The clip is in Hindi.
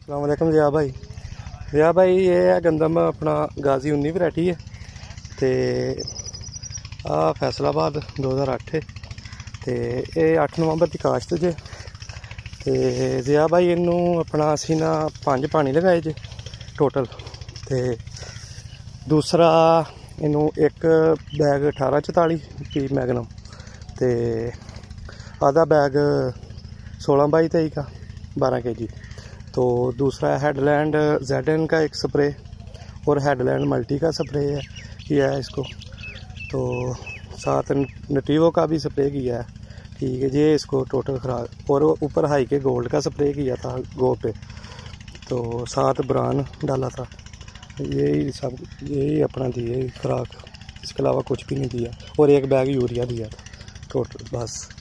अस्सलाम वालेकुम ज़िया भाई ये है गंदम अपना गाजी 19 वैरायटी है तो आ फैसलाबाद 2008 है तो ये 8 नवंबर की काश्त जे। तो ज़िया भाई इनू अपना असी ना 5 पानी लगाए जे टोटल। तो दूसरा इनू एक बैग 1844 पी मैगनम तो आधा बैग 16/23 का 12 kg। तो दूसरा हेडलैंड ZN का एक स्प्रे और हेडलैंड मल्टी का स्प्रे है किया है इसको। तो साथ नटीवो का भी स्प्रे किया है, ठीक है ये इसको टोटल खराब। और ऊपर हाई के गोल्ड का स्प्रे किया था गो पे। तो साथ ब्रान डाला था। यही सब यही अपना दिए खुराक, इसके अलावा कुछ भी नहीं दिया। और एक बैग यूरिया दिया था टोटल बस।